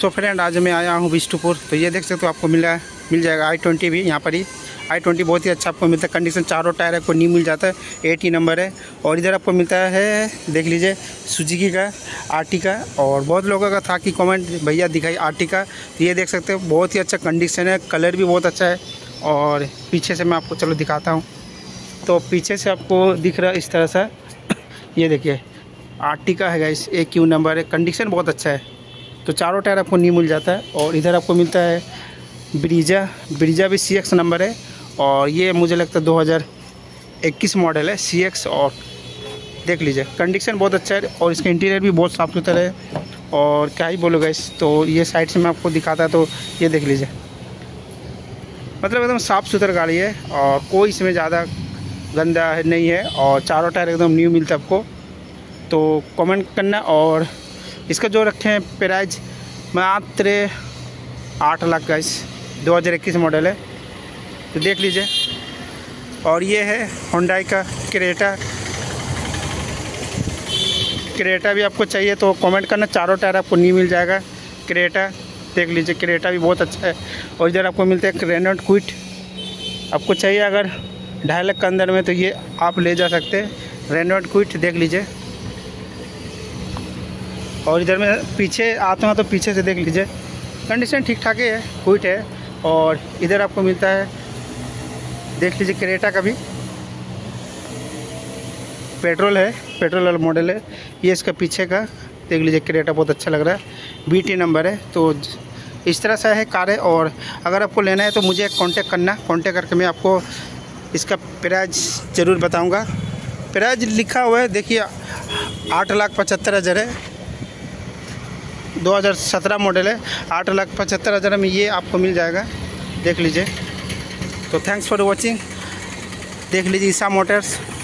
So friend, आज मैं आया हूँ बिष्टुपुर। तो ये देख सकते हो, आपको मिल जाएगा i20 भी यहाँ पर ही। i20 बहुत ही अच्छा आपको मिलता है, कंडीशन चारों टायर आपको न्यू मिल जाता है, 80 नंबर है। और इधर आपको मिलता है, देख लीजिए, सुजुकी का आरटी का। और बहुत लोगों का था कि कमेंट, भैया दिखाई आरटी का। तो ये देख सकते हो, बहुत ही अच्छा कंडीशन है, कलर भी बहुत अच्छा है। और पीछे से मैं आपको चलो दिखाता हूँ। तो पीछे से आपको दिख रहा है इस तरह से, ये देखिए आरटी का है गाइस, AQ नंबर है, कंडीशन बहुत अच्छा है। तो चारों टायर आपको न्यू मिल जाता है। और इधर आपको मिलता है ब्रीजा भी CX नंबर है। और ये मुझे लगता है 2021 मॉडल है CX। और देख लीजिए कंडीशन बहुत अच्छा है, और इसका इंटीरियर भी बहुत साफ़ सुथरा है। और क्या ही बोलो गाइस। तो ये साइड से मैं आपको दिखाता, तो ये देख लीजिए, मतलब एकदम साफ़ सुथरा गाड़ी है, और कोई इसमें ज़्यादा गंदा नहीं है। और चारों टायर एकदम न्यू मिलता है आपको। तो कमेंट करना। और इसका जो रखे हैं प्राइस मात्र 8 लाख गाइस, 2021 मॉडल है। तो देख लीजिए। और ये है होंडाई का क्रेटा भी आपको चाहिए तो कमेंट करना, चारों टायर आपको न्यू मिल जाएगा। क्रेटा देख लीजिए, क्रेटा भी बहुत अच्छा है। और इधर आपको मिलता है रेनॉल्ट क्विड, आपको चाहिए अगर 2.5 लाख के अंदर में, तो ये आप ले जा सकते हैं। रेनॉल्ट क्विड देख लीजिए। और इधर में पीछे आता हूँ, तो पीछे से देख लीजिए, कंडीशन ठीक ठाक है, क्विड है। और इधर आपको मिलता है, देख लीजिए, क्रेटा का भी पेट्रोल है, पेट्रोल वाला मॉडल है। ये इसका पीछे का देख लीजिए, क्रेटा बहुत अच्छा लग रहा है, BT नंबर है। तो इस तरह से है कार है। और अगर आपको लेना है तो मुझे कांटेक्ट करना, कांटेक्ट करके मैं आपको इसका प्राइस ज़रूर बताऊंगा। प्राइस लिखा हुआ है, देखिए 8,75,000 है, 2017 मॉडल है। 8,75,000 में ये आपको मिल जाएगा, देख लीजिए। तो थैंक्स फॉर वॉचिंग। देख लीजिए ईसा मोटर्स।